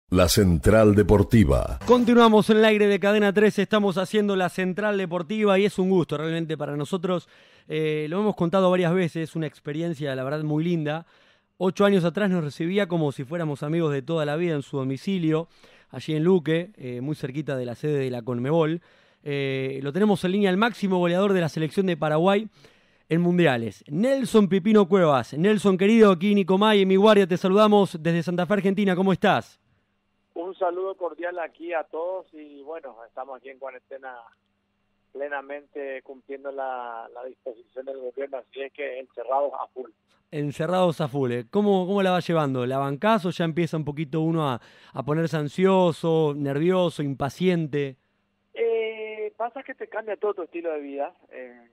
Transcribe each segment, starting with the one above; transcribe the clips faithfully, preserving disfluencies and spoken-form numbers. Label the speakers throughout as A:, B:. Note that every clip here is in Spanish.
A: La Central Deportiva.
B: Continuamos en el aire de Cadena trece, estamos haciendo la Central Deportiva y es un gusto realmente para nosotros. Eh, lo hemos contado varias veces, es una experiencia la verdad muy linda. Ocho años atrás nos recibía como si fuéramos amigos de toda la vida en su domicilio, allí en Luque, eh, muy cerquita de la sede de la Conmebol. Eh, lo tenemos en línea, el máximo goleador de la selección de Paraguay en mundiales, Nelson Pipino Cuevas. Nelson, querido, aquí Nico May, en mi guardia, te saludamos desde Santa Fe, Argentina. ¿Cómo estás?
C: Un saludo cordial aquí a todos y bueno, estamos aquí en cuarentena plenamente cumpliendo la, la disposición del gobierno, así es que encerrados a full.
B: Encerrados a full. ¿Cómo, cómo la va llevando? ¿La bancás o ya empieza un poquito uno a, a ponerse ansioso, nervioso, impaciente?
C: Eh, pasa que te cambia todo tu estilo de vida, eh,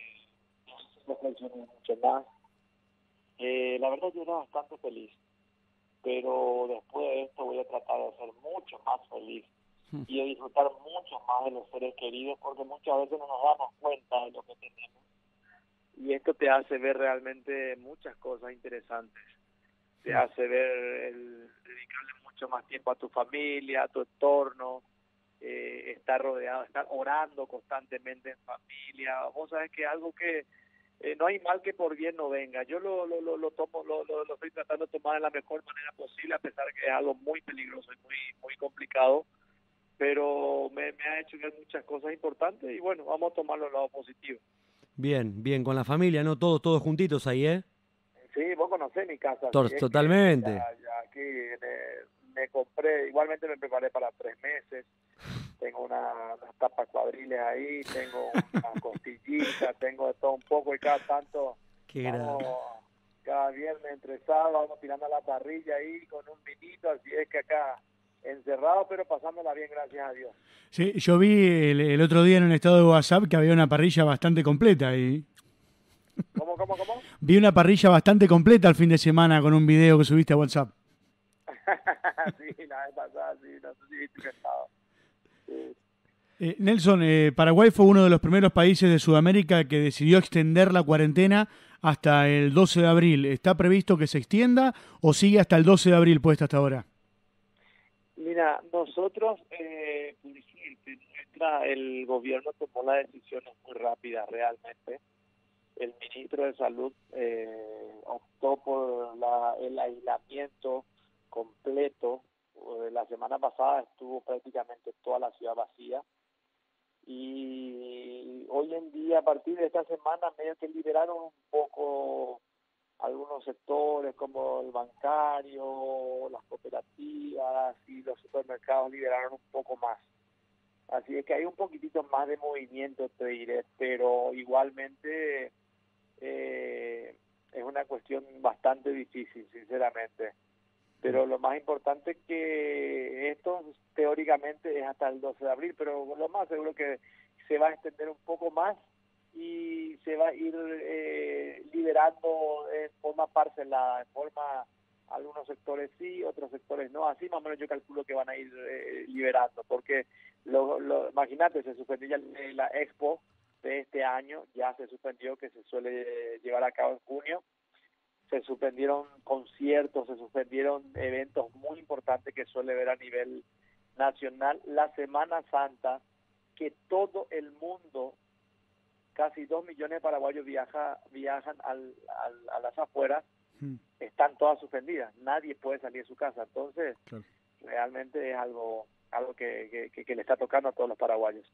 C: no funcionas mucho más. Eh, la verdad yo era bastante feliz, pero después de esto voy a tratar de ser mucho más feliz y de disfrutar mucho más de los seres queridos, porque muchas veces no nos damos cuenta de lo que tenemos y esto te hace ver realmente muchas cosas interesantes, te hace ver el dedicarle mucho más tiempo a tu familia, a tu entorno, eh, estar rodeado, estar orando constantemente en familia. Vos sabés que algo que Eh, no hay mal que por bien no venga. Yo lo lo, lo, lo tomo, lo, lo, lo estoy tratando de tomar de la mejor manera posible, a pesar de que es algo muy peligroso y muy muy complicado, pero me, me ha hecho ver muchas cosas importantes y bueno, vamos a tomarlo al lado positivo.
B: Bien, bien, con la familia, ¿no? Todos, todos juntitos ahí, ¿eh?
C: Sí, vos conocés mi casa, así
B: Tor-
C: es que ya,
B: Totalmente.
C: ya aquí me, me compré, igualmente me preparé para tres meses. Tengo una, unas tapas cuadriles ahí, tengo una costillita, tengo de todo un poco y cada tanto
B: Qué
C: vamos,
B: grande.
C: cada viernes entre sábado vamos tirando a la parrilla ahí con un vinito, así es que acá encerrado pero pasándola bien, gracias a Dios.
D: Sí, yo vi el, el otro día en un estado de WhatsApp que había una parrilla bastante completa y
C: ¿Cómo, cómo, cómo?
D: vi una parrilla bastante completa el fin de semana con un video que subiste a WhatsApp.
C: Sí, la vez pasada, sí, no sé si viste que estaba. Sí.
D: Eh, Nelson, eh, Paraguay fue uno de los primeros países de Sudamérica que decidió extender la cuarentena hasta el doce de abril. ¿Está previsto que se extienda o sigue hasta el doce de abril puesta hasta ahora?
C: Mira, nosotros, eh, por suerte, nuestra, el gobierno tomó las decisiones muy rápidas realmente. El ministro de Salud eh, optó por la, el aislamiento completo. La semana pasada estuvo prácticamente toda la ciudad vacía y hoy en día, a partir de esta semana, medio que liberaron un poco algunos sectores como el bancario, las cooperativas y los supermercados liberaron un poco más. Así es que hay un poquitito más de movimiento, te diré, pero igualmente eh, es una cuestión bastante difícil, sinceramente. Pero lo más importante es que esto teóricamente es hasta el doce de abril, pero lo más seguro que se va a extender un poco más y se va a ir eh, liberando en forma parcelada, en forma, algunos sectores sí, otros sectores no, así más o menos yo calculo que van a ir eh, liberando, porque lo, lo, imagínate, se suspendió ya la Expo de este año, ya se suspendió, que se suele llevar a cabo en junio, se suspendieron conciertos, se suspendieron eventos muy importantes que suele ver a nivel nacional, la Semana Santa, que todo el mundo, casi dos millones de paraguayos viaja, viajan al, al, a las afueras, hmm. están todas suspendidas, nadie puede salir de su casa, entonces claro. realmente es algo algo que, que, que le está tocando a todos los paraguayos.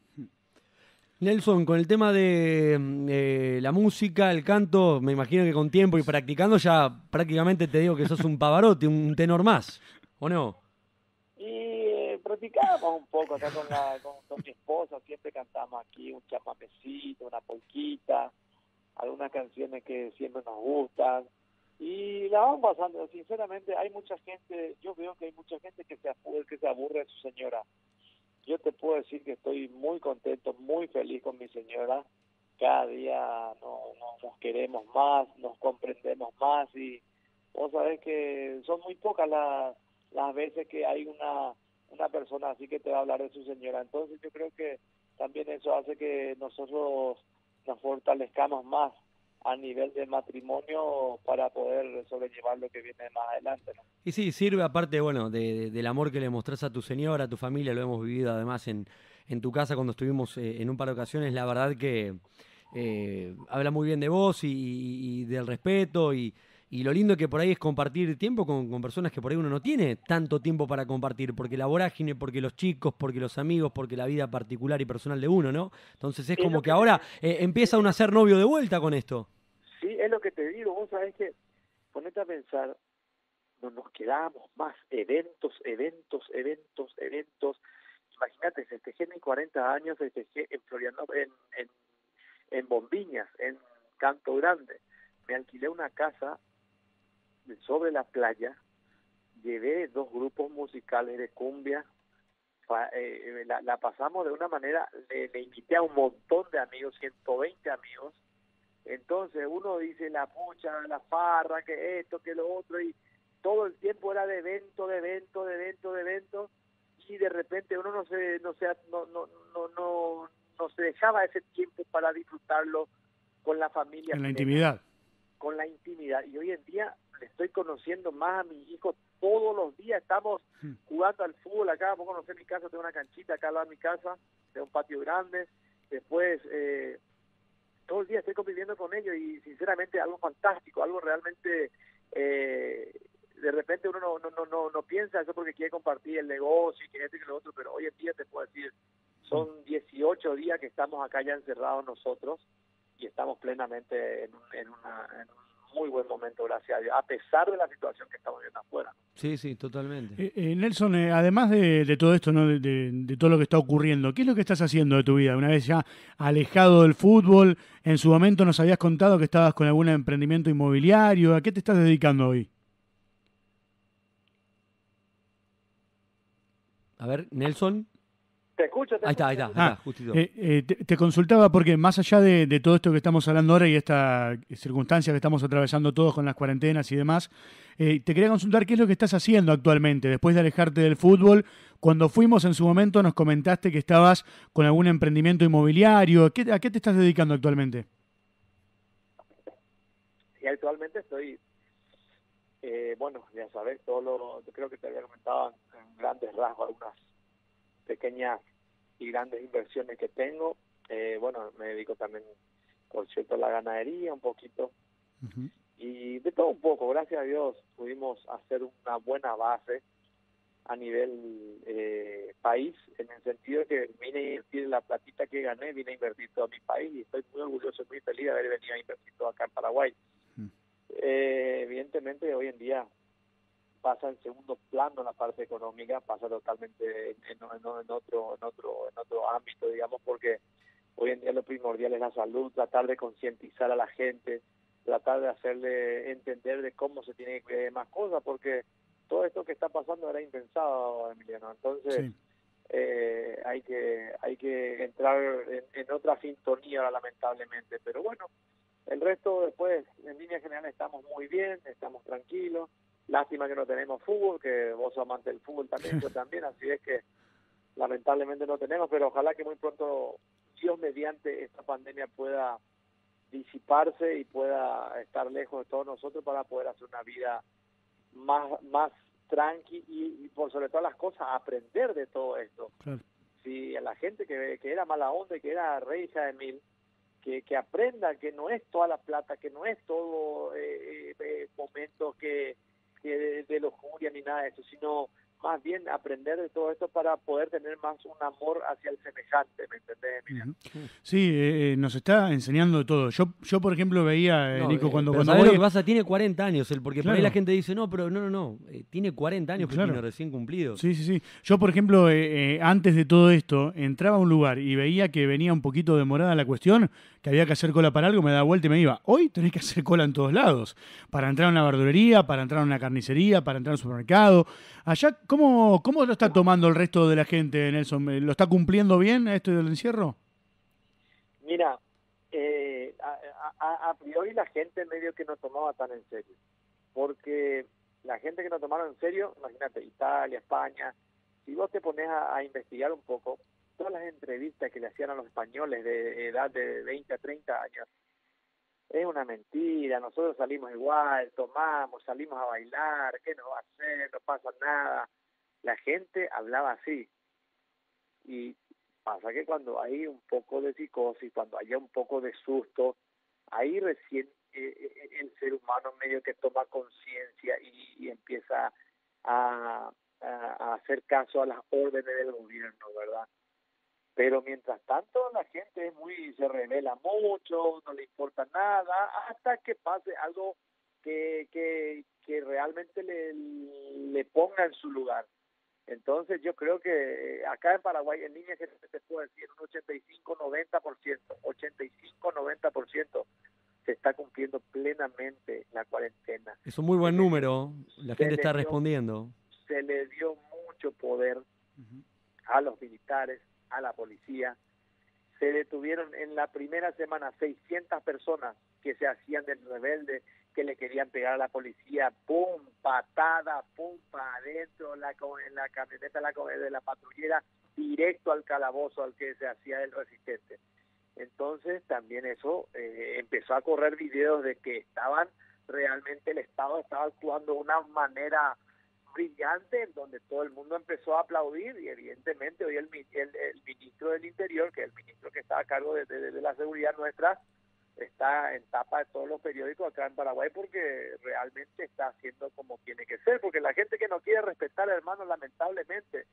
B: Nelson, con el tema de eh, la música, el canto, me imagino que con tiempo y practicando ya prácticamente te digo que sos un Pavarotti, un tenor más, ¿o no?
C: Y eh, practicábamos un poco acá con, la, con, con mi esposa, siempre cantamos aquí un chamamecito, una polquita, algunas canciones que siempre nos gustan y la vamos pasando. Sinceramente hay mucha gente, yo veo que hay mucha gente que se aburre, que se aburre de su señora. Yo te puedo decir que estoy muy contento, muy feliz con mi señora. Cada día no, no, nos queremos más, nos comprendemos más y vos sabés que son muy pocas las, las veces que hay una, una persona así que te va a hablar de su señora. Entonces yo creo que también eso hace que nosotros nos fortalezcamos más a nivel de matrimonio para poder sobrellevar lo que viene más adelante, ¿no?
B: Y sí, sirve aparte, bueno, de, de- del amor que le mostrás a tu señora, a tu familia, lo hemos vivido además en, en tu casa cuando estuvimos eh, en un par de ocasiones, la verdad que eh, habla muy bien de vos y, y- y del respeto y, y lo lindo que por ahí es compartir tiempo con, con personas que por ahí uno no tiene tanto tiempo para compartir, porque la vorágine, porque los chicos, porque los amigos, porque la vida particular y personal de uno, ¿no? Entonces es
C: Es
B: como
C: lo
B: que
C: que te,
B: ahora eh, empieza uno a ser novio de vuelta con esto.
C: sí, es lo que te digo, vos sabés que, ponete a pensar, no nos quedamos más eventos, eventos, eventos, eventos. Imagínate, festejé mis cuarenta años, festejé en Florianópolis, en, en, en Bombiñas, en Canto Grande. Me alquilé una casa sobre la playa, llevé dos grupos musicales de cumbia, fa- eh, la, la pasamos de una manera, le, le invité a un montón de amigos, ciento veinte amigos. Entonces uno dice la pucha, la farra, que esto, que lo otro, y todo el tiempo era de evento, de evento, de evento, de evento, y de repente uno no se, no se, no, no, no, no, no se dejaba ese tiempo para disfrutarlo con la familia
D: En la
C: plena,
D: intimidad.
C: con la intimidad. Y hoy en día le estoy conociendo más a mi hijo todos los días. Estamos
D: Hmm.
C: jugando al fútbol acá. Vos conocés mi casa, tengo una canchita acá al lado de mi casa, tengo un patio grande. Después, eh, todo el día estoy conviviendo con ellos y sinceramente algo fantástico, algo realmente... Eh, de repente uno no, no, no, no, no piensa eso porque quiere compartir el negocio y que esto y que lo otro, pero hoy en día te puedo decir, son dieciocho días que estamos acá ya encerrados nosotros y estamos plenamente en un, en una, en un muy buen momento, gracias a Dios, a pesar de la situación que estamos viendo afuera.
B: Sí, sí, totalmente.
D: Eh, eh, Nelson, eh, además de, de todo esto, ¿no? De, de- de todo lo que está ocurriendo, ¿qué es lo que estás haciendo de tu vida? Una vez ya alejado del fútbol, en su momento nos habías contado que estabas con algún emprendimiento inmobiliario. ¿A qué te estás dedicando hoy?
B: A ver, Nelson.
C: Te escucho, te
B: Ahí está,
C: escucho,
B: ahí
C: te
B: está,
C: escucho.
B: ahí
D: Ah,
B: está, justito.
D: eh, eh, te, te consultaba porque más allá de, de todo esto que estamos hablando ahora y esta circunstancia que estamos atravesando todos con las cuarentenas y demás, eh, te quería consultar qué es lo que estás haciendo actualmente después de alejarte del fútbol. Cuando fuimos en su momento nos comentaste que estabas con algún emprendimiento inmobiliario. ¿Qué- ¿A qué te estás dedicando actualmente?
C: Y actualmente estoy, eh, bueno, ya sabes, todo lo, yo creo que te había comentado en, en grandes rasgos algunas pequeñas y grandes inversiones que tengo. Eh, bueno, me dedico también, por cierto, a la ganadería un poquito
D: Ujú.
C: y de todo un poco. Gracias a Dios pudimos hacer una buena base a nivel eh, país, en el sentido de que vine a invertir la platita que gané, vine a invertir todo mi país y estoy muy orgulloso, muy feliz de haber venido a invertir todo acá en Paraguay.
D: Mm.
C: Eh, evidentemente hoy en día pasa en segundo plano la parte económica, pasa totalmente en, en, en otro en otro en otro ámbito, digamos, porque hoy en día lo primordial es la salud, tratar de concientizar a la gente, tratar de hacerle entender de cómo se tiene que cuidar de más cosas, porque todo esto que está pasando era impensado, Emiliano. Entonces
D: Sí.
C: eh, hay que hay que entrar en, en otra sintonía ahora, lamentablemente, pero bueno, el resto después en línea general estamos muy bien, estamos tranquilos. Lástima que no tenemos fútbol, que vos sos amante del fútbol también, yo también, así es que lamentablemente no tenemos, pero ojalá que muy pronto, Dios mediante, esta pandemia pueda disiparse y pueda estar lejos de todos nosotros para poder hacer una vida más más tranqui y, y por sobre todas las cosas aprender de todo esto.
D: Claro.
C: Si a la gente que, que era mala onda y que era rey hija de mil, que, que aprenda que no es toda la plata, que no es todo eh, eh, momentos que, que de, de lujuria ni nada de eso, sino más bien aprender de todo esto para poder tener más un amor hacia el semejante, ¿me entendés, Emiliano?
D: Ujú. Sí, eh, eh, nos está enseñando de todo. Yo, yo por ejemplo, veía, eh,
B: No,
D: Nico,
B: eh,
D: cuando,
B: pero
D: cuando
B: ¿sabés
D: voy...
B: lo que pasa? Tiene cuarenta años él, porque por ahí
D: Claro.
B: la gente dice, no, pero no, no, no, eh, tiene cuarenta años,
D: Claro.
B: Pepino, recién cumplidos.
D: Sí, sí, sí. Yo, por ejemplo, eh, eh, antes de todo esto, entraba a un lugar y veía que venía un poquito demorada la cuestión, que había que hacer cola para algo, me daba vuelta y me iba. Hoy tenés que hacer cola en todos lados. Para entrar a una verdulería, para entrar a una carnicería, para entrar a un supermercado. Allá, ¿cómo, cómo lo está tomando el resto de la gente, Nelson? ¿Lo está cumpliendo bien esto del encierro?
C: Mira, eh, a, a, a priori la gente medio que no tomaba tan en serio, porque la gente que no tomaron en serio, imagínate, Italia, España, si vos te pones a, a investigar un poco, todas las entrevistas que le hacían a los españoles de edad de veinte a treinta años, es una mentira, nosotros salimos igual, tomamos, salimos a bailar, ¿qué nos va a hacer? No pasa nada. La gente hablaba así. Y pasa que cuando hay un poco de psicosis, cuando haya un poco de susto, ahí recién eh, el ser humano medio que toma conciencia y, y empieza a, a, a hacer caso a las órdenes del gobierno, ¿verdad? Pero mientras tanto la gente es muy se revela mucho, no le importa nada, hasta que pase algo que que, que realmente le, le ponga en su lugar. Entonces yo creo que acá en Paraguay, en líneas que se puede decir, un ochenta y cinco noventa por ciento, ochenta y cinco noventa por ciento se está cumpliendo plenamente la cuarentena.
B: Es un muy buen
C: se
B: número,
C: le,
B: la gente está
C: dio,
B: respondiendo.
C: Se le dio mucho poder uh-huh. a los militares, a la policía. Se detuvieron en la primera semana seiscientas personas que se hacían del rebelde, que le querían pegar a la policía, pum, patada, pum, para adentro, la, en la camioneta la, de la patrullera, directo al calabozo al que se hacía el resistente. Entonces también eso eh, empezó a correr videos de que estaban, realmente el Estado estaba actuando de una manera brillante, en donde todo el mundo empezó a aplaudir, y evidentemente hoy el, el, el ministro del Interior, que es el ministro que está a cargo de, de, de la seguridad nuestra, está en tapa de todos los periódicos acá en Paraguay, porque realmente está haciendo como tiene que ser, porque la gente que no quiere respetar, hermano, lamentablemente,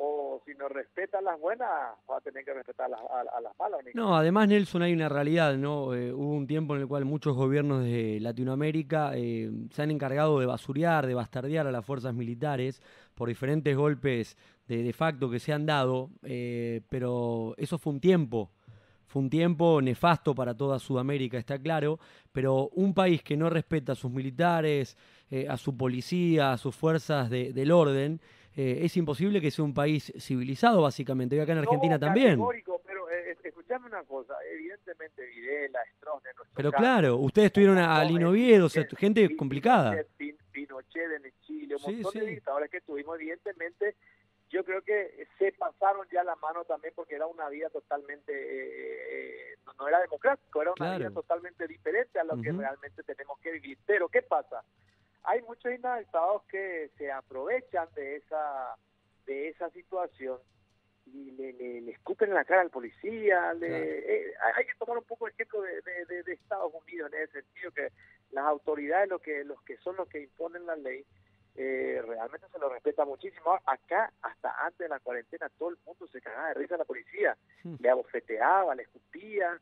C: o si no respeta las buenas, va a tener que respetar las, a, a las malas.
B: No, además, Nelson, hay una realidad, ¿no? Eh, hubo un tiempo en el cual muchos gobiernos de Latinoamérica eh, se han encargado de basurear, de bastardear a las fuerzas militares por diferentes golpes de, de facto que se han dado, eh, pero eso fue un tiempo. Fue un tiempo nefasto para toda Sudamérica, está claro, pero un país que no respeta a sus militares, eh, a su policía, a sus fuerzas de, del orden, eh, es imposible que sea un país civilizado, básicamente. Y acá en Argentina
C: no,
B: también.
C: Pero eh, escuchame una cosa, evidentemente Videla, Stroessner, nuestro
B: Pero
C: caso,
B: claro, ustedes tuvieron a, a Lino Viedo, o sea, gente
C: Pinochet,
B: complicada.
C: Pinochet, Pinochet en Chile, un
B: sí,
C: montón
B: sí.
C: de dictadores que tuvimos, evidentemente. Yo creo que se pasaron ya la mano también, porque era una vida totalmente, eh, no, no era democrático, era una
B: claro.
C: vida totalmente diferente a lo
B: uh-huh.
C: que realmente tenemos que vivir. Pero ¿qué pasa? Hay muchos inadaptados que se aprovechan de esa de esa situación y le, le, le escupen en la cara al policía. Le,
B: claro.
C: eh, hay que tomar un poco el ejemplo de, de, de, de Estados Unidos en ese sentido, que las autoridades, lo que los que son los que imponen la ley, Eh, realmente se lo respeta muchísimo. Acá, hasta antes de la cuarentena, todo el mundo se cagaba de risa a la policía, hmm. le abofeteaba, le escupía,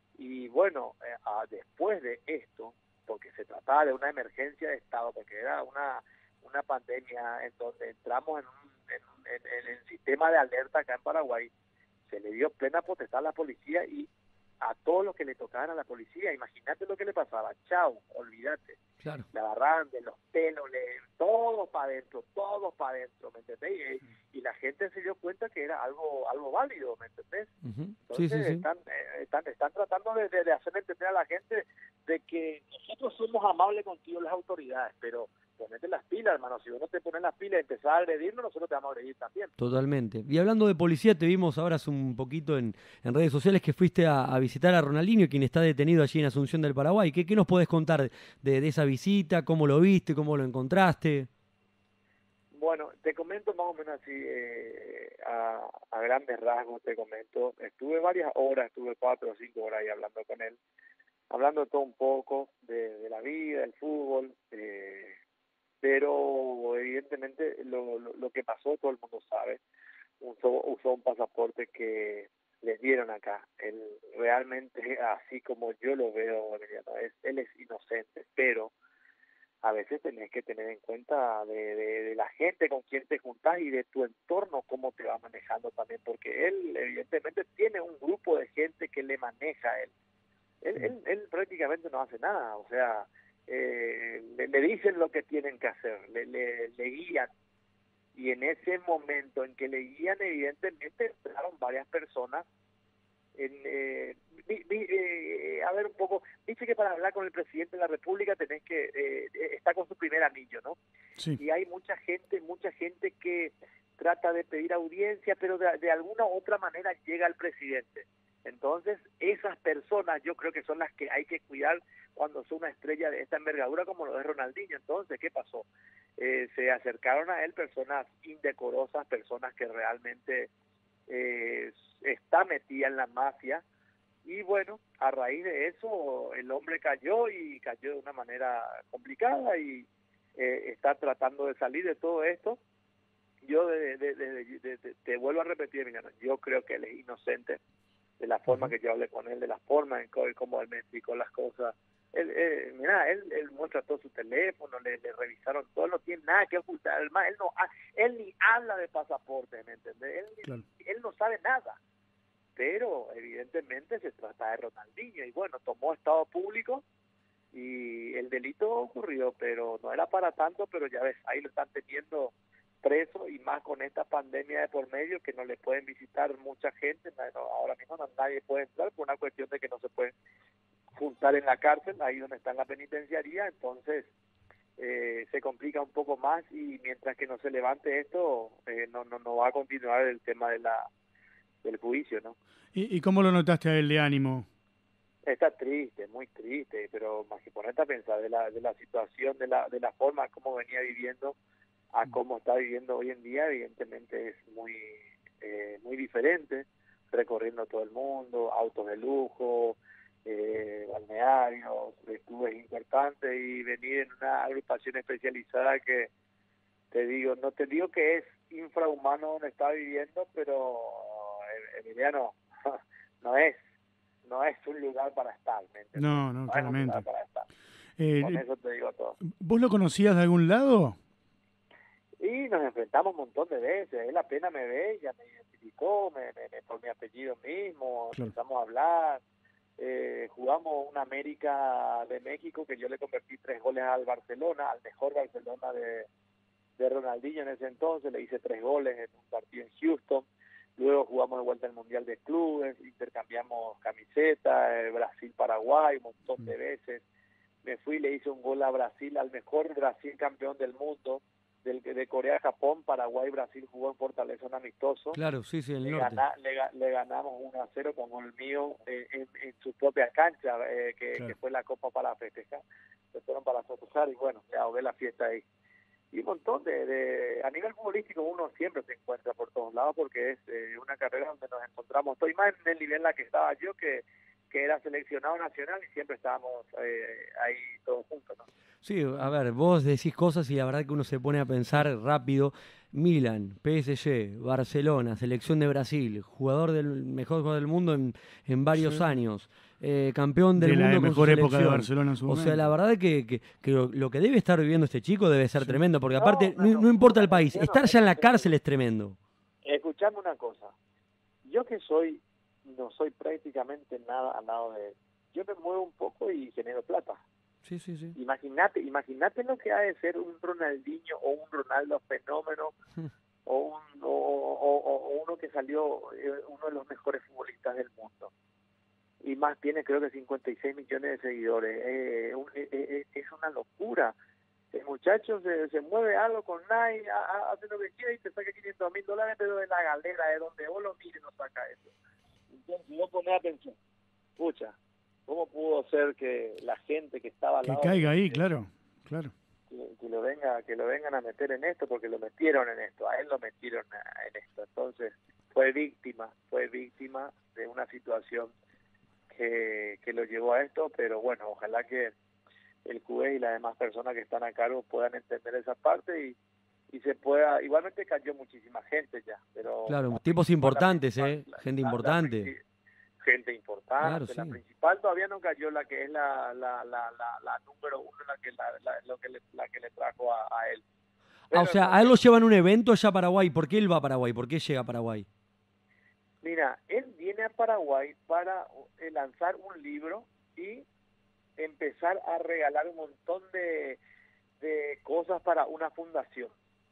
C: y bueno, eh, ah, después de esto, porque se trataba de una emergencia de Estado, porque era una una pandemia en donde entramos en, un, en, en, en el sistema de alerta acá en Paraguay, se le dio plena potestad a la policía y a todos los que le tocaban a la policía. Imagínate lo que le pasaba, chau, olvídate.
B: Claro.
C: La agarraban de los pelos, le, todos para adentro, todos para adentro, ¿me entendés? Y, uh-huh. y la gente se dio cuenta que era algo algo válido, ¿me entendés?
B: Uh-huh.
C: Entonces
B: sí, sí, sí.
C: Están, eh, están están tratando de, de, de hacer entender a la gente de que nosotros somos amables contigo, las autoridades, pero ponete las pilas, hermano. Si uno te pone las pilas y empezás a agredirnos, nosotros te vamos a agredir también.
B: Totalmente. Y hablando de policía, te vimos ahora hace un poquito en, en redes sociales que fuiste a, a visitar a Ronaldinho, quien está detenido allí en Asunción del Paraguay. ¿Qué, qué nos podés contar de, de esa visita? ¿Cómo lo viste? ¿Cómo lo encontraste?
C: Bueno, te comento más o menos así, eh, a, a grandes rasgos te comento. Estuve varias horas, estuve cuatro o cinco horas ahí hablando con él, hablando de todo un poco, de, de la vida, del fútbol, eh, pero evidentemente lo, lo, lo que pasó todo el mundo sabe. Usó, usó un pasaporte que les dieron acá. Él realmente, así como yo lo veo, es, él es inocente, pero a veces tenés que tener en cuenta de, de, de la gente con quien te juntás y de tu entorno, cómo te va manejando también, porque él evidentemente tiene un grupo de gente que le maneja a él. Él, él, él prácticamente no hace nada, o sea, eh, le, le dicen lo que tienen que hacer, le, le, le guían, y en ese momento en que le guían, evidentemente entraron varias personas en, eh, vi, vi, eh, a ver un poco, dice que para hablar con el presidente de la República tenés que, eh, está con su primer anillo, ¿no?
D: Sí.
C: Y hay mucha gente, mucha gente que trata de pedir audiencia, pero de, de alguna u otra manera llega al presidente. Entonces, esas personas yo creo que son las que hay que cuidar cuando son una estrella de esta envergadura como lo es Ronaldinho. Entonces, ¿qué pasó? Eh, se acercaron a él personas indecorosas, personas que realmente eh, está metida en la mafia, y bueno, a raíz de eso el hombre cayó y cayó de una manera complicada y eh, está tratando de salir de todo esto. Yo de, de, de, de, de, te vuelvo a repetir, Emiliano, yo creo que él es inocente de la forma que yo hablé con él, de la forma en cómo él me explicó las cosas. Él, eh, mira, él, él muestra todo su teléfono, le, le revisaron todo, no tiene nada que ocultar. Además, él no, él ni habla de pasaporte, ¿me entiendes? Él, claro. él no sabe nada, pero evidentemente se trata de Ronaldinho y bueno, tomó estado público y el delito ocurrió, pero no era para tanto, pero ya ves, ahí lo están teniendo preso y más con esta pandemia de por medio que no le pueden visitar mucha gente. No, ahora mismo no, nadie puede entrar por una cuestión de que no se pueden juntar en la cárcel, ahí donde está en la penitenciaría. Entonces eh, se complica un poco más y mientras que no se levante esto eh, no, no no va a continuar el tema de la del juicio, ¿no?
D: ¿Y, y cómo lo notaste a él de ánimo?
C: Está triste, muy triste, pero más que ponerte a pensar de la de la situación, de la de la forma como venía viviendo a cómo está viviendo hoy en día, evidentemente es muy eh, muy diferente, recorriendo todo el mundo, autos de lujo, eh, balnearios, clubes importantes y venir en una agrupación especializada que te digo, no te digo que es infrahumano donde está viviendo, pero Emiliano, no es no es un lugar para estar, ¿me entiendes?
D: No, no,
C: no
D: claramente.
C: Es un lugar para estar.
D: Eh,
C: Con eso te digo todo.
D: ¿Vos lo conocías de algún lado?
C: Y nos enfrentamos un montón de veces. Él apenas me ve, ya me identificó, me, me, me, por mi apellido mismo, claro. Empezamos a hablar. Eh, jugamos una América de México que yo le convertí tres goles al Barcelona, al mejor Barcelona de, de Ronaldinho en ese entonces. Le hice tres goles en un partido en Houston. Luego jugamos de vuelta el Mundial de Clubes, intercambiamos camisetas, eh, Brasil-Paraguay un montón de veces. Me fui y le hice un gol a Brasil, al mejor Brasil campeón del mundo. Del, de Corea-Japón, Paraguay-Brasil jugó en Fortaleza un amistoso.
B: Claro, sí, sí, el
C: le,
B: norte.
C: Gana, le, le ganamos uno a cero con gol mío eh, en, en su propia cancha, eh, que, claro. que fue la Copa para festejar. Se fueron para festejar y bueno, me ahogué la fiesta ahí. Y un montón de, de... A nivel futbolístico uno siempre se encuentra por todos lados porque es eh, una carrera donde nos encontramos. Estoy más en el nivel en la que estaba yo, que, que era seleccionado nacional y siempre estábamos eh, ahí todos juntos, ¿no?
B: Sí, a ver, vos decís cosas y la verdad que uno se pone a pensar rápido. Milan, P S G, Barcelona, selección de Brasil, jugador del mejor jugador del mundo en, en varios sí. años, eh, campeón del
D: de
B: mundo
D: la
B: con
D: mejor
B: su
D: época
B: selección.
D: de Barcelona en su
B: O
D: momento.
B: sea, la verdad que, que, que lo, lo que debe estar viviendo este chico debe ser sí. tremendo, porque aparte
C: no,
B: no,
C: no,
B: no importa
C: no,
B: el país,
C: no,
B: estar
C: no,
B: ya en la
C: no,
B: cárcel es tremendo.
C: Escuchame una cosa, yo que soy, no soy prácticamente nada al lado de él, yo me muevo un poco y genero plata.
B: Sí, sí, sí.
C: Imagínate, imagínate lo que ha de ser un Ronaldinho o un Ronaldo fenómeno o, un, o, o, o uno que salió eh, uno de los mejores futbolistas del mundo y más tiene creo que cincuenta y seis millones de seguidores. Eh, un, eh, eh, es una locura. El muchacho se, se mueve algo con Nike, hace lo que quiere y te saca quinientos mil dólares, pero de la galera, de donde vos lo mires, no saca eso. Entonces, no poner atención. Escucha. ¿Cómo pudo ser que la gente que estaba al
D: que
C: lado
D: caiga
C: de,
D: ahí, claro, claro,
C: que, que lo venga, que lo vengan a meter en esto porque lo metieron en esto, a él lo metieron en esto, entonces fue víctima, fue víctima de una situación que, que lo llevó a esto, pero bueno, ojalá que el juez y las demás personas que están a cargo puedan entender esa parte y y se pueda, igualmente cayó muchísima gente ya, pero
B: claro, tipos importantes, eh,
C: la,
B: gente
C: la,
B: importante.
C: La, gente importante, claro, sí. La principal todavía no cayó, la que es la la la la, la número uno, la que la, la, lo que le, la que le trajo a, a él.
B: Ah, o sea, no, a él lo llevan a un evento allá a Paraguay. ¿Por qué él va a Paraguay? ¿Por qué llega a Paraguay?
C: Mira, él viene a Paraguay para eh, lanzar un libro y empezar a regalar un montón de, de cosas para una fundación.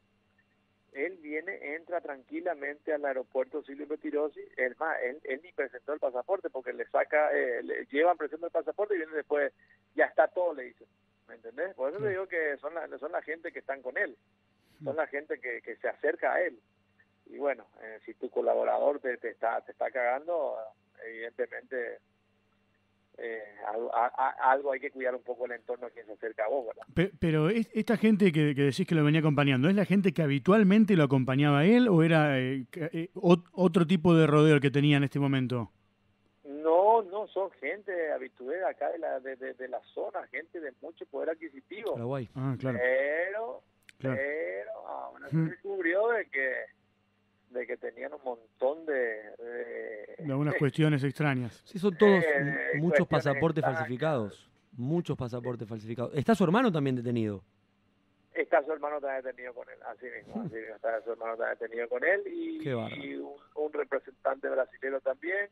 C: Él viene, entra tranquilamente al aeropuerto Silvio Pettirossi, es más, él, él ni presentó el pasaporte porque le saca, eh, le llevan presentando el pasaporte y viene después, ya está todo, le dicen, ¿me entendés? Por eso te digo que son la, son la gente que están con él, son la gente que, que se acerca a él, y bueno, eh, si tu colaborador te, te está te está cagando, evidentemente eh, algo, a, a, algo hay que cuidar un poco el entorno a quien se acerca a vos, ¿verdad?
D: Pe- Pero es- esta gente que, que decís que lo venía acompañando, ¿es la gente que habitualmente lo acompañaba a él o era eh, ca- eh, ot- otro tipo de rodeo el que tenía en este momento?
C: No, no, son gente habitual acá de la, de, de, de la zona, gente de mucho poder adquisitivo.
B: Paraguay.
D: Ah, claro.
C: Pero,
D: Claro.
C: pero ahora se
D: Mm.
C: descubrió de que de que tenían un montón de... de,
D: De algunas cuestiones extrañas.
B: Sí, son todos
C: Eh,
B: m- muchos
C: cuestiones
B: pasaportes
C: extrañas.
B: falsificados. Muchos pasaportes falsificados. ¿Está su hermano también detenido?
C: Está su hermano también detenido con él, así mismo, así mismo, está su hermano también detenido con él y,
B: Qué bárbaro.
C: y un, un representante brasileño también.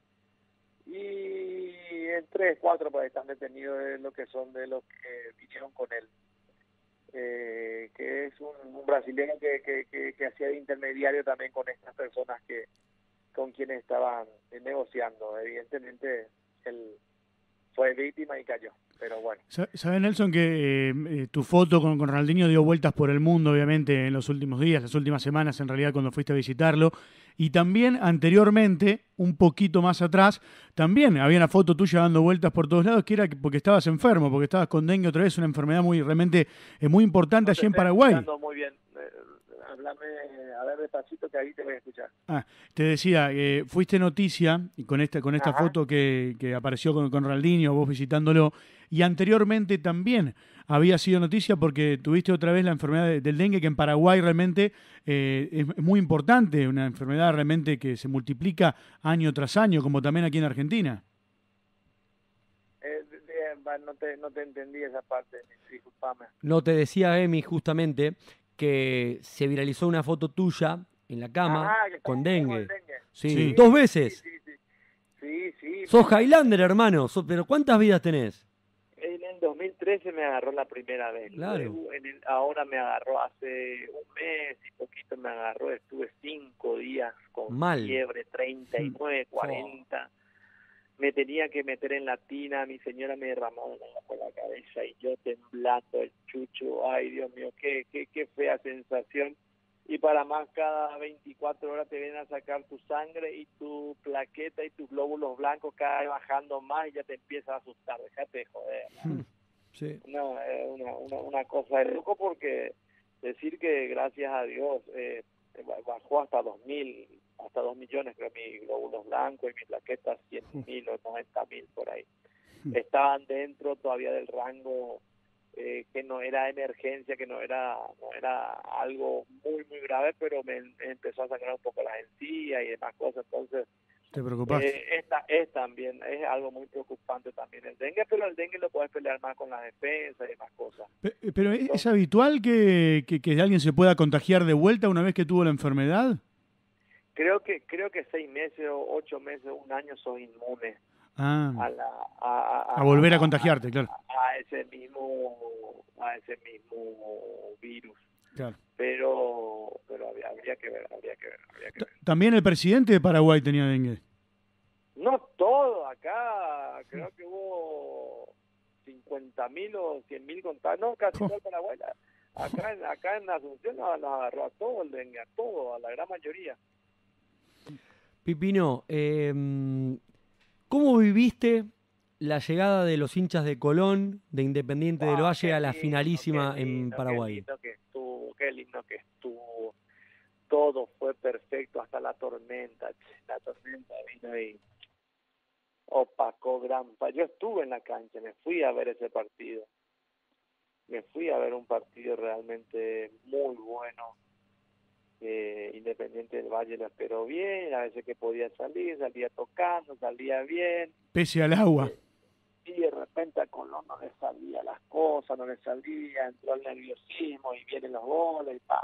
C: Y en tres, cuatro pues están detenidos de lo que son de los que vinieron con él. Eh, que es un, un brasileño que, que, que, que hacía de intermediario también con estas personas que con quienes estaban eh, negociando. Evidentemente él fue víctima y cayó, pero bueno.
D: Sa- ¿Sabes, Nelson, que eh, eh, tu foto con, con Ronaldinho dio vueltas por el mundo, obviamente, en los últimos días, las últimas semanas, en realidad, cuando fuiste a visitarlo? Y también, anteriormente, un poquito más atrás, también había una foto tuya dando vueltas por todos lados, que era que- porque estabas enfermo, porque estabas con dengue otra vez, una enfermedad muy realmente eh, muy importante
C: No te
D: allí en
C: estoy
D: Paraguay.
C: escuchando muy bien. Eh, háblame, a ver despacito que ahí te voy a escuchar.
D: Ah, te decía, eh, fuiste noticia y con esta, con esta
C: Ajá.
D: foto que, que apareció con, con Ronaldinho, vos visitándolo, y anteriormente también había sido noticia porque tuviste otra vez la enfermedad de- del dengue, que en Paraguay realmente eh, es es muy importante, una enfermedad realmente que se multiplica año tras año, como también aquí en Argentina.
C: Eh, de- de- va, no, te, no te entendí esa parte, disculpame.
B: No, te decía Emi justamente que se viralizó una foto tuya en la cama
C: Ah, que
B: con
C: estaba con
B: dengue.
C: el dengue.
B: Sí,
D: Sí.
B: dos
C: Sí,
B: veces.
C: sí, sí. Sí, sí.
B: Sos Highlander, hermano. Sos- pero ¿cuántas vidas tenés?
C: En el dos mil trece me agarró la primera vez.
B: Claro.
C: Luego, en el- ahora me agarró hace un mes y poquito me agarró. Estuve cinco días con
B: Mal.
C: fiebre, treinta y nueve, cuarenta. Me tenía que meter en la tina. Mi señora me derramó el agua por la cabeza y yo temblando el chucho. Ay, Dios mío, qué, qué, qué fea sensación. Y para más, cada veinticuatro horas te vienen a sacar tu sangre y tu plaqueta y tus glóbulos blancos cada vez bajando más y ya te empieza a asustar. Déjate de joder. ¿no?
B: Sí.
C: No, es una, una, una cosa de loco porque decir que gracias a Dios eh, bajó hasta dos mil, hasta dos millones creo mis glóbulos blancos y mis plaquetas cien mil o noventa mil por ahí. Estaban dentro todavía del rango eh, que no era emergencia, que no era no era algo muy muy grave, pero me, me empezó a sangrar un poco las encías y demás cosas, entonces
D: ¿Te preocupaste?
C: eh, esta es también, es algo muy preocupante también el dengue, pero el dengue lo puedes pelear más con las defensas y demás cosas.
D: Pe- ¿Pero es, es habitual que, que, que alguien se pueda contagiar de vuelta una vez que tuvo la enfermedad?
C: Creo que creo que seis meses o ocho meses, un año sos inmune
D: Ah,
C: a la a,
D: a volver a contagiarte, claro.
C: a, a ese mismo a ese mismo virus.
D: claro.
C: Pero pero habría, habría que ver, habría que ver, habría que ver.
D: Ta- También el presidente de Paraguay tenía dengue.
C: No todo, acá creo que hubo cincuenta mil o cien mil contagios, no, casi
D: Oh.
C: todo el Paraguay. Acá, en- acá en Asunción nos, nos agarró a todo el dengue, a todo, a la gran mayoría.
B: Pipino, eh, ¿cómo viviste la llegada de los hinchas de Colón, de Independiente del
C: Wow,
B: Valle,
C: qué
B: a la
C: lindo,
B: finalísima
C: qué
B: en
C: lindo,
B: Paraguay?
C: Qué lindo que estuvo, qué lindo que estuvo. Todo fue perfecto, hasta la tormenta. La tormenta vino y opacó gran pa- Yo estuve en la cancha, me fui a ver ese partido. Me fui a ver un partido realmente muy bueno. Eh, Independiente del Valle lo esperó bien, a veces que podía salir, salía tocando, salía bien.
D: Pese al agua.
C: Y de repente a Colón no le salía las cosas, no le salía, entró el nerviosismo y vienen los goles y pa,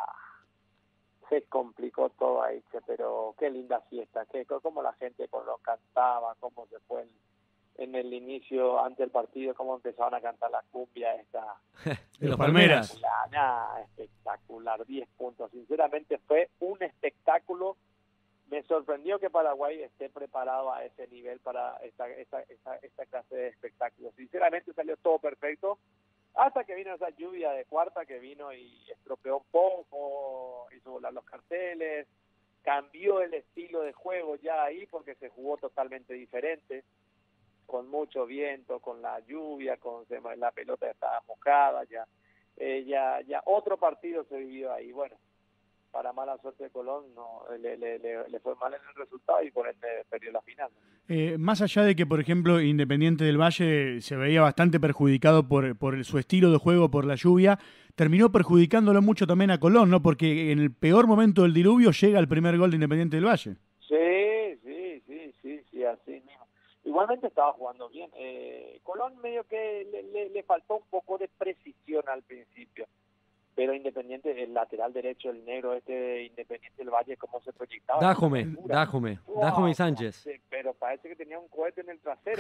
C: se complicó todo ahí, che, pero qué linda fiesta, que cómo la gente con lo cantaba, cómo se fue en, en el inicio, antes del partido, cómo empezaban a cantar la cumbia esta,
B: De
D: los Palmeras.
C: la, nada, espectacular, diez puntos, sinceramente fue un espectáculo. Me sorprendió que Paraguay esté preparado a ese nivel para esta, esta, esta, esta clase de espectáculos. Sinceramente salió todo perfecto, hasta que vino esa lluvia de cuarta que vino y estropeó un poco, hizo volar los carteles, cambió el estilo de juego ya ahí porque se jugó totalmente diferente, con mucho viento, con la lluvia, con la pelota estaba mojada, ya, eh, ya, ya otro partido se vivió ahí. Bueno, para mala suerte de Colón, no le, le, le, le fue mal en el resultado y por ende perdió la final.
D: Eh, más allá de que, por ejemplo, Independiente del Valle se veía bastante perjudicado por, por el, su estilo de juego, por la lluvia, terminó perjudicándolo mucho también a Colón, ¿no? Porque en el peor momento del diluvio llega el primer gol de Independiente del Valle.
C: Sí, sí, sí, sí, sí, así mismo. Igualmente estaba jugando bien. Eh, Colón medio que le, le, le faltó un poco de precisión al principio. Pero Independiente, el lateral derecho, el negro este de Independiente del Valle, cómo se proyectaba.
B: Dájome, Dájome,
C: wow,
B: Dájome y Sánchez.
C: Sí, pero parece que tenía un cohete en el trasero.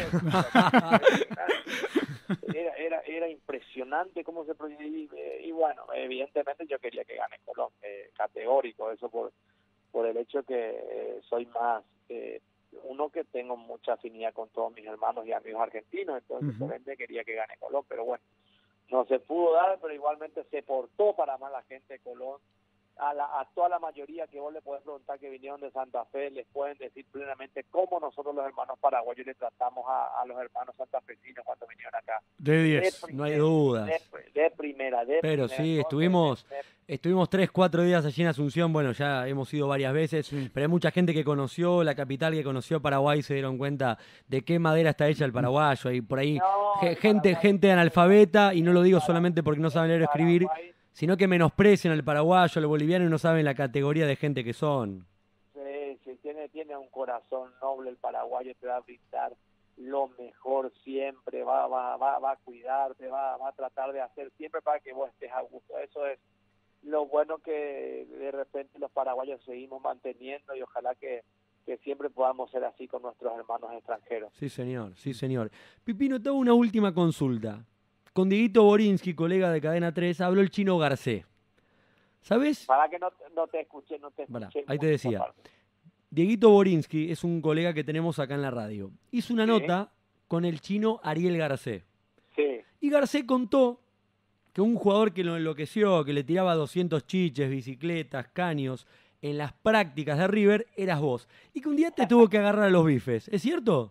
C: era, era, era impresionante cómo se proyectaba. Y, y bueno, evidentemente yo quería que gane Colón, eh, categórico, eso por, por el hecho que eh, soy más, eh, uno que tengo mucha afinidad con todos mis hermanos y amigos argentinos, entonces uh-huh. por ende quería que gane Colón, pero bueno. No se pudo dar, pero igualmente se portó para más la gente de Colón. A, la, a toda la mayoría que vos le podés preguntar que vinieron de Santa Fe, les pueden decir plenamente cómo nosotros los hermanos paraguayos le tratamos a, a los hermanos santafesinos cuando vinieron acá.
D: De diez,
B: no hay dudas.
C: De, de primera, de
B: Pero
C: primera.
B: sí,
C: Entonces,
B: estuvimos
C: de, de...
B: estuvimos tres, cuatro días allí en Asunción, bueno, ya hemos ido varias veces,
D: sí.
B: pero hay mucha gente que conoció la capital, que conoció Paraguay, y se dieron cuenta de qué madera está hecha el paraguayo, y por ahí
C: no,
B: gente,
C: Paraguay,
B: gente analfabeta, y no lo digo solamente porque no saben leer o escribir,
C: Paraguay,
B: sino que menosprecian al paraguayo, al boliviano y no saben la categoría de gente que son.
C: Sí, sí, tiene, tiene un corazón noble el paraguayo, te va a brindar lo mejor siempre, va, va, va, va a cuidarte, va, va a tratar de hacer siempre para que vos estés a gusto. Eso es lo bueno que de repente los paraguayos seguimos manteniendo y ojalá que, que siempre podamos ser así con nuestros hermanos extranjeros.
B: Sí, señor, sí, señor. Pipino, te hago una última consulta. Con Dieguito Borinsky, colega de Cadena tres, habló el Chino Garcés. ¿Sabes?
C: Para que no, no te escuché, no te escuché.
B: Bueno, ahí te decía. Dieguito Borinsky es un colega que tenemos acá en la radio. Hizo una sí. nota con el chino Ariel Garcés.
C: Sí.
B: Y Garcés contó que un jugador que lo enloqueció, que le tiraba doscientos chiches, bicicletas, caños, en las prácticas de River, eras vos. Y que un día te tuvo que agarrar a los bifes. ¿Es cierto?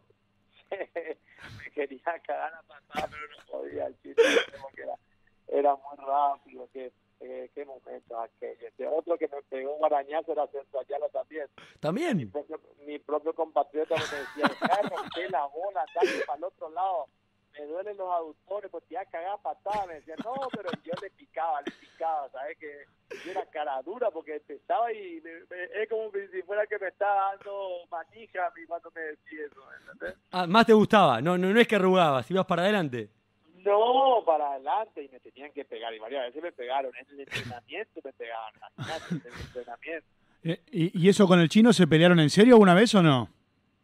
C: Me quería cagar a patada, pero no podía. El chino, porque era, era muy rápido. Que, eh, qué momento aquello. Este otro que me pegó un guarañazo era Centro Ayala también.
B: ¿También?
C: Mi propio, mi propio compatriota me decía, ya rompé la bola, dale para el otro lado. Me duelen los aductores, pues te iba a cagar patada. Me decía, no, pero yo le picaba, le picaba, ¿sabes? Que yo era cara dura porque empezaba y me, me, es como si fuera que me estaba dando manija a mí cuando me decía eso, ¿entendés?
B: Ah, más te gustaba, no, no, no es que arrugabas, ibas para adelante.
C: No, para adelante, y me tenían que pegar, y varias veces me pegaron, en el entrenamiento me pegaban, en el entrenamiento.
D: ¿Y, ¿Y eso con el chino se pelearon en serio alguna vez o no?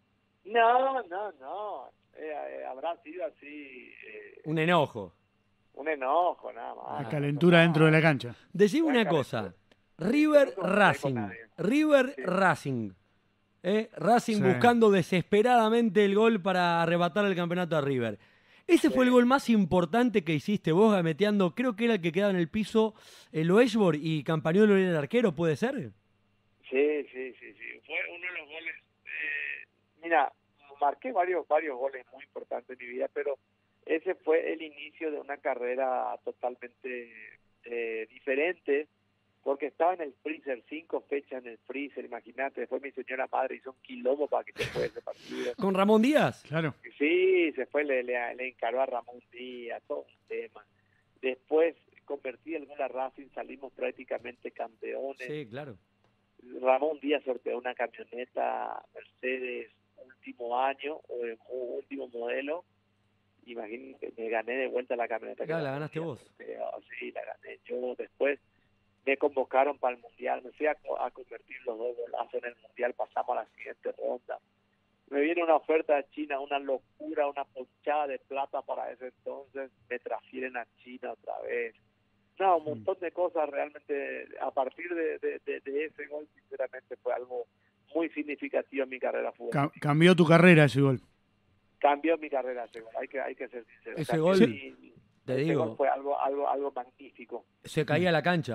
C: No, no, no. Eh, eh, habrá sido así... Eh,
B: un enojo.
C: Un enojo, nada más.
D: La calentura dentro de la cancha.
B: Decime una cosa. River
C: no
B: Racing. River sí. Racing. ¿Eh? Racing sí. buscando desesperadamente el gol para arrebatar el campeonato a River. Ese sí. fue el gol más importante que hiciste vos, gameteando. Creo que era el que quedaba en el piso, el Oeshbor, y Campagnolo era el arquero, ¿puede ser?
C: Sí, sí, sí, sí. Fue uno de los goles. Eh, mira, marqué varios, varios goles muy importantes en mi vida, pero ese fue el inicio de una carrera totalmente eh, diferente, porque estaba en el freezer, cinco fechas en el freezer, imagínate. Después mi señora madre hizo un quilombo para que se fuera ese partido.
B: ¿Con Ramón Díaz?
D: Claro.
C: Sí, se fue, le, le, le encaró a Ramón Díaz, todo un tema. Después convertí el gol a Racing, salimos prácticamente campeones.
B: Sí, claro.
C: Ramón Díaz sorteó una camioneta Mercedes último año, o el último modelo. Imagínate, me gané de vuelta la camioneta.
B: Claro, la ganaste vos.
C: Sorteó. Sí, la gané yo. Después me convocaron para el Mundial, me fui a, a convertir los dos golazos en el Mundial, pasamos a la siguiente ronda. Me viene una oferta de China, una locura, una ponchada de plata para ese entonces, me transfieren a China otra vez. No, un montón de cosas realmente, a partir de, de, de, de ese gol, sinceramente fue algo muy significativo en mi carrera futbolística.
D: Cambió tu carrera ese gol.
C: Cambió mi carrera ese gol, hay que, hay que ser sincero.
B: Ese gol,
C: mi,
B: te
C: ese
B: digo,
C: gol fue algo, algo, algo magnífico.
B: Se caía la cancha.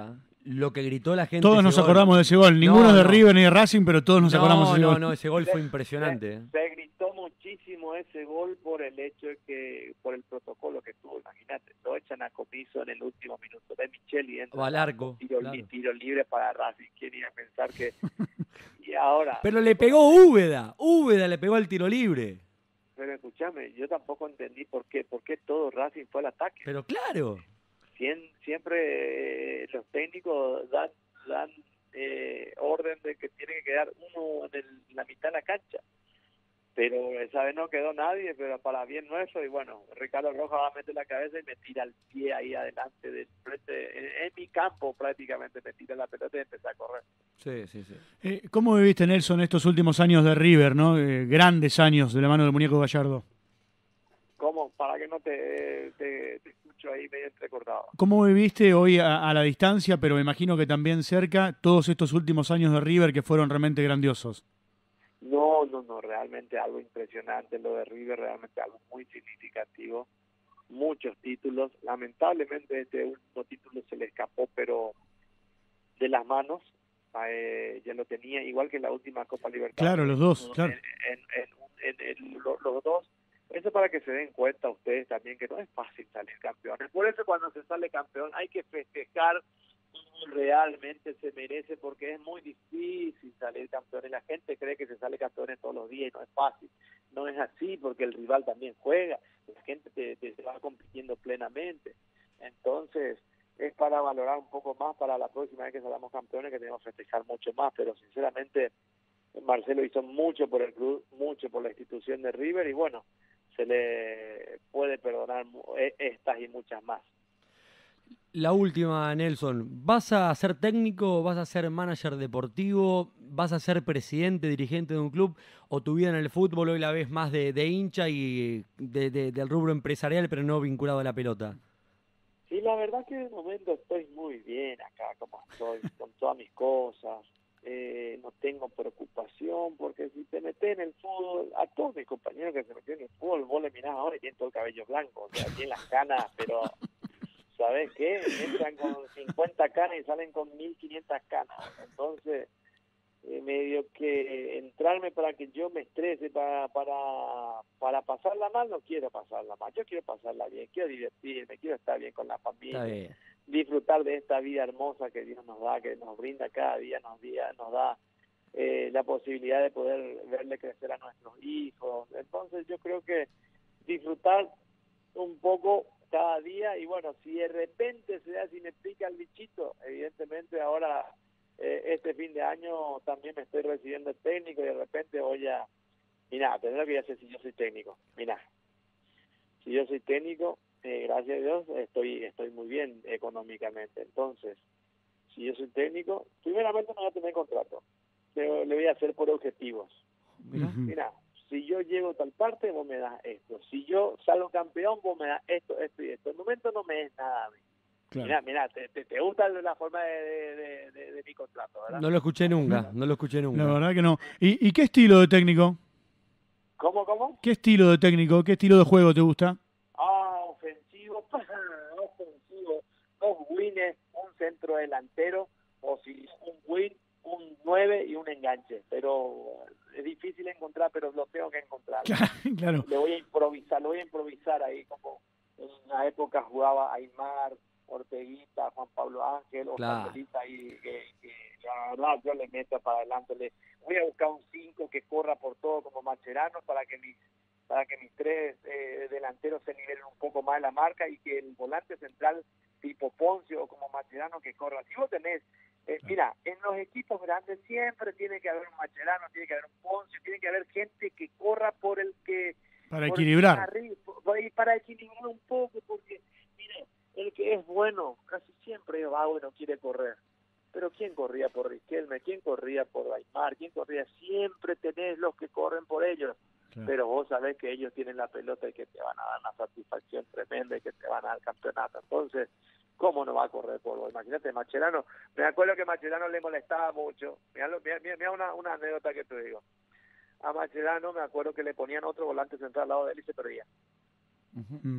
B: lo que gritó la gente.
D: Todos nos
B: gol.
D: acordamos de ese gol. Ninguno
B: no,
D: de
B: no.
D: River ni de Racing, pero todos nos
B: no,
D: acordamos de ese
B: no,
D: gol.
B: No, no, ese gol fue impresionante.
C: Se, se gritó muchísimo ese gol por el hecho de que, por el protocolo que tuvo, imagínate, lo echan a Comiso en el último minuto de Micheli entra
B: O al arco.
C: Tiro,
B: Claro.
C: tiro libre para Racing. ¿Quién iba a pensar que... y ahora...
B: Pero le pegó Úbeda. Úbeda le pegó al tiro libre.
C: Pero escúchame, yo tampoco entendí por qué, por qué todo Racing fue al ataque.
B: Pero claro.
C: Sien, siempre eh, los técnicos dan, dan eh, orden de que tiene que quedar uno en, el, en la mitad de la cancha. Pero esa vez no quedó nadie, pero para bien nuestro. Y bueno, Ricardo Rojas va a meter la cabeza y me tira el pie ahí adelante del frente. En, en mi campo prácticamente me tira la pelota y empecé a correr.
B: Sí, sí, sí.
D: Eh, ¿Cómo viviste, Nelson, estos últimos años de River, ¿no? Eh, grandes años de la mano del muñeco Gallardo.
C: ¿Cómo? Para que no te, te, te escucho ahí medio entrecortado.
D: ¿Cómo viviste hoy a, a la distancia, pero me imagino que también cerca, todos estos últimos años de River que fueron realmente grandiosos?
C: No, no, no, realmente algo impresionante lo de River, realmente algo muy significativo. Muchos títulos. Lamentablemente este último título se le escapó, pero de las manos. Eh, ya lo tenía, igual que la última Copa Libertadores.
D: Claro, los dos, claro.
C: En, en, en, en, en los, los dos. Eso para que se den cuenta ustedes también que no es fácil salir campeones. Por eso cuando se sale campeón hay que festejar como realmente se merece, porque es muy difícil salir campeón y la gente cree que se sale campeón todos los días y no es fácil. No es así, porque el rival también juega, la gente te, te, te va compitiendo plenamente. Entonces es para valorar un poco más para la próxima vez que salgamos campeones, que tenemos que festejar mucho más, pero sinceramente Marcelo hizo mucho por el club, mucho por la institución de River y bueno, se le puede perdonar estas y muchas más.
B: La última, Nelson. ¿Vas a ser técnico, vas a ser manager deportivo, vas a ser presidente, dirigente de un club, o tu vida en el fútbol hoy la ves más de, de hincha y de, de, del rubro empresarial, pero no vinculado a la pelota?
C: Sí, la verdad que de momento estoy muy bien acá, como estoy, con todas mis cosas. Eh, no tengo preocupación, porque si te metes en el fútbol, a todos mis compañeros que se meten en el fútbol, vos le mirás ahora y tienen todo el cabello blanco, o sea, tienen las canas, pero ¿sabes qué? Entran con cincuenta canas y salen con mil quinientas canas. Entonces, eh, medio que entrarme para que yo me estrese, para, para, para pasarla mal, no quiero pasarla mal. Yo quiero pasarla bien, quiero divertirme, quiero estar bien con la familia,
B: bien.
C: disfrutar de esta vida hermosa que Dios nos da, que nos brinda cada día, nos, día, nos da eh, la posibilidad de poder verle crecer a nuestros hijos. Entonces, yo creo que disfrutar un poco cada día y bueno, si de repente se da, si me pica el bichito, evidentemente ahora eh, este fin de año también me estoy recibiendo el técnico y de repente voy a, mira, tendré que hacer si yo soy técnico, mira, si yo soy técnico, eh, gracias a Dios estoy estoy muy bien económicamente, entonces, si yo soy técnico, primeramente no voy a tener contrato, le, le voy a hacer por objetivos, mira, uh-huh. mira, si yo llego a tal parte, vos me das esto. Si yo salgo campeón, vos me das esto, esto y esto. En el momento no me es nada a mí. Claro. Mira, mira, te, te, te gusta la forma de, de, de, de mi contrato, ¿verdad?
B: No lo escuché nunca, no lo escuché nunca.
D: La verdad que no. ¿Y, y qué estilo de técnico?
C: ¿Cómo, cómo?
D: ¿Qué estilo de técnico, qué estilo de juego te gusta?
C: Ah, ofensivo, ofensivo. Dos wins, un centro delantero, o si un win, un nueve y un enganche, pero es difícil encontrar, pero lo tengo que encontrar.
D: Claro.
C: Le voy a improvisar, lo voy a improvisar ahí, como en una época jugaba Aymar, Orteguita, Juan Pablo Ángel, o
B: claro.
C: ahí, que, que la verdad yo le meto para adelante, le voy a buscar un cinco que corra por todo como Mascherano para que mis para que mis tres eh, delanteros se nivelen un poco más la marca y que el volante central tipo Poncio o como Mascherano que corra. Si vos tenés Eh, mira, en los equipos grandes siempre tiene que haber un Mascherano, tiene que haber un Poncio, tiene que haber gente que corra por el que...
D: Para equilibrar.
C: Arriba, por, para equilibrar un poco, porque, mire, el que es bueno, casi siempre va bueno, quiere correr. Pero ¿quién corría por Riquelme? ¿Quién corría por Aymar? ¿Quién corría? Siempre tenés los que corren por ellos. Claro. Pero vos sabés que ellos tienen la pelota y que te van a dar una satisfacción tremenda y que te van a dar campeonato. Entonces, ¿cómo no va a correr por vos? Imagínate, Mascherano, me acuerdo que Mascherano le molestaba mucho. Mira, mira, mira una, una anécdota que te digo. A Mascherano me acuerdo que le ponían otro volante central al lado de él y se perdía.
D: Uh-huh.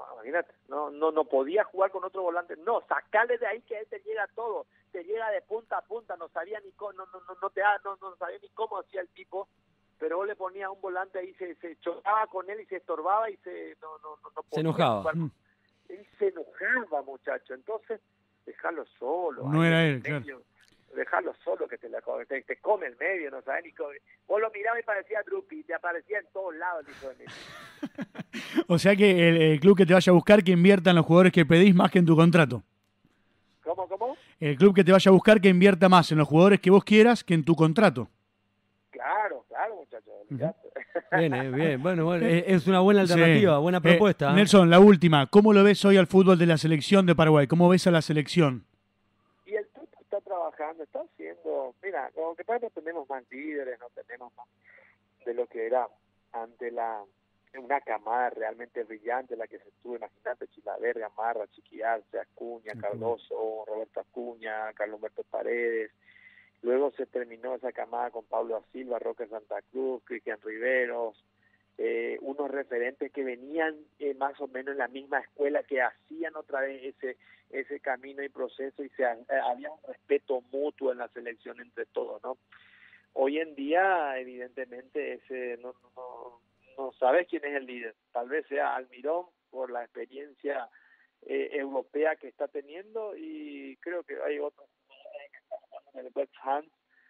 C: imagínate, no, no, no podía jugar con otro volante, no, sacarle de ahí que él te llega todo, te llega de punta a punta, no sabía ni cómo, no, no, no, no te da, no, no sabía ni cómo hacía el tipo, pero vos le ponías un volante ahí, se, se chocaba con él y se estorbaba y se, no, no, no, no podía
B: se enojaba.
C: jugar. Él se enojaba, muchacho, entonces, dejarlo solo.
D: No era él,
C: medio,
D: claro.
C: Dejarlo solo que te, la, te, te come el medio, no sabes ni cómo. Vos lo mirabas y parecía Drupi, y te aparecía en todos lados el hijo de Messi.
D: O sea que el, el club que te vaya a buscar que invierta en los jugadores que pedís más que en tu contrato.
C: ¿Cómo, cómo?
D: El club que te vaya a buscar que invierta más en los jugadores que vos quieras que en tu contrato.
C: Claro, claro, muchachos.
D: Uh-huh.
B: Bien, eh, bien. Bueno, bueno, es, es una buena alternativa,
D: Sí.
B: buena propuesta.
D: Eh, Nelson, la última. ¿Cómo lo ves hoy al fútbol de la selección de Paraguay? ¿Cómo ves a la selección?
C: Y el Tuto está trabajando, está haciendo... Mira, como que no tenemos más líderes, no tenemos más de lo que era ante la una camada realmente brillante la que se estuvo, imagínate, Chilaver, Gamarra, Chiquiarse, Acuña, Cardoso, Roberto Acuña, Carlos Humberto Paredes. Luego se terminó esa camada con Pablo da Silva, Roque Santa Cruz, Cristian Riveros, eh, unos referentes que venían eh, más o menos en la misma escuela, que hacían otra vez ese ese camino y proceso, y se eh, había un respeto mutuo en la selección entre todos, ¿no? Hoy en día, evidentemente, ese no, no, no sabes quién es el líder. Tal vez sea Almirón por la experiencia eh, europea que está teniendo, y creo que hay otros que están jugando en el West Ham,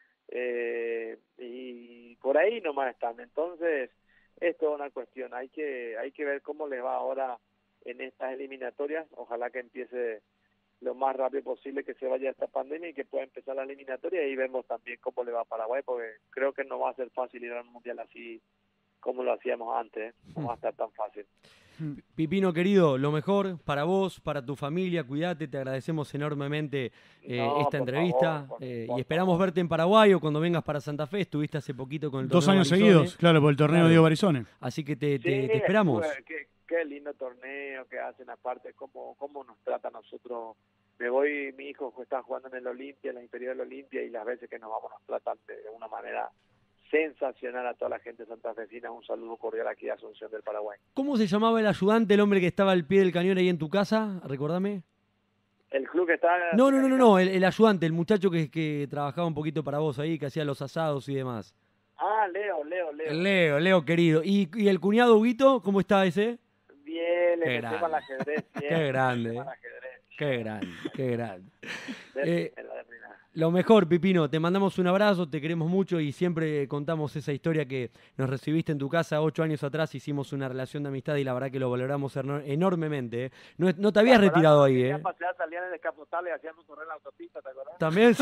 C: eh, y por ahí nomás están. Entonces, esto es una cuestión. Hay que hay que ver cómo les va ahora en estas eliminatorias. Ojalá que empiece lo más rápido posible, que se vaya esta pandemia y que pueda empezar la eliminatoria, y vemos también cómo le va a Paraguay, porque creo que no va a ser fácil ir al Mundial así como lo hacíamos antes, ¿eh? No va a estar tan fácil.
B: Pipino querido, lo mejor para vos, para tu familia, cuídate, te agradecemos enormemente eh,
C: No,
B: esta
C: por
B: entrevista
C: favor, por-
B: eh,
C: por
B: y esperamos verte en Paraguay o cuando vengas para Santa Fe. Estuviste hace poquito con el
D: Dos
B: torneo
D: años
B: Barizone,
D: seguidos, claro, por el torneo
B: Claro.
D: Diego Barizone.
B: así que te, te-
C: Sí,
B: te esperamos.
C: estuve- Qué, qué lindo torneo que hacen, aparte cómo, cómo nos trata a nosotros. Me voy, mi hijo está jugando en el Olimpia, en la inferior del Olimpia, y las veces que nos vamos nos tratan de una manera sensacional a toda la gente santafesina. Un saludo cordial aquí a Asunción del Paraguay.
B: ¿Cómo se llamaba el ayudante, el hombre que estaba al pie del cañón ahí en tu casa? Recordame.
C: El club que está...
B: No, no, no, no, no, el, el ayudante, el muchacho que, que trabajaba un poquito para vos ahí, que hacía los asados y demás.
C: Ah, Leo, Leo, Leo.
B: El Leo, Leo querido. ¿Y, y el cuñado Huguito, cómo está ese?
C: Bien, le
B: Qué
C: metemos
B: grande.
C: al ajedrez. Bien,
B: Qué grande,
C: le metemos
B: eh.
C: al ajedrez.
B: Qué grande, qué grande.
C: De
B: Eh,
C: primera, de primera.
B: Lo mejor, Pipino, te mandamos un abrazo, te queremos mucho y siempre contamos esa historia que nos recibiste en tu casa ocho años atrás. Hicimos una relación de amistad y la verdad que lo valoramos eno- enormemente. ¿eh? No, no te habías
C: ¿Te acordás
B: retirado
C: cuando
B: ahí,
C: venían
B: ¿eh?
C: a pasear, salían en el descapotable y hacían un correr en la autopista, ¿te acordás?
B: También.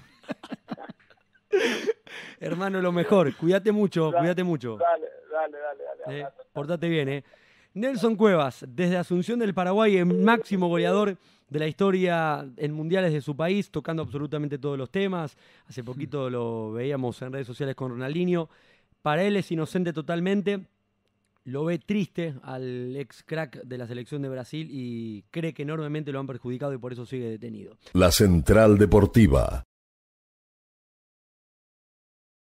B: Hermano, lo mejor. Cuídate mucho,
C: Dale,
B: cuídate mucho.
C: Dale, dale, dale, dale.
B: Eh,
C: abrazo.
B: portate bien, ¿eh? Nelson Cuevas, desde Asunción del Paraguay, el máximo goleador de la historia en mundiales de su país, tocando absolutamente todos los temas. Hace poquito lo veíamos en redes sociales con Ronaldinho. Para él es inocente totalmente. Lo ve triste al ex crack de la selección de Brasil y cree que enormemente lo han perjudicado y por eso sigue detenido.
A: La Central Deportiva.